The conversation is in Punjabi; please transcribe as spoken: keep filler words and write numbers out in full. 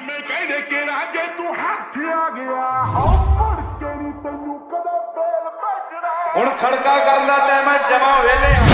ਮਾਮੇ ਕਹਿੰਦੇ ਕਿ ਰਾਜੇ ਤੂੰ ਹੱਥ ਆ ਗਿਆ ਹੋ ਮੁੜ ਕੇ ਨਹੀਂ ਤੈਨੂੰ ਕਦੇ ਬੇਲ ਭੇਜਣਾ। ਹੁਣ ਖੜਕਾ ਕਰਨ ਦਾ ਟਾਈਮ ਹੈ, ਜਮਾਂ ਵੇਲੇ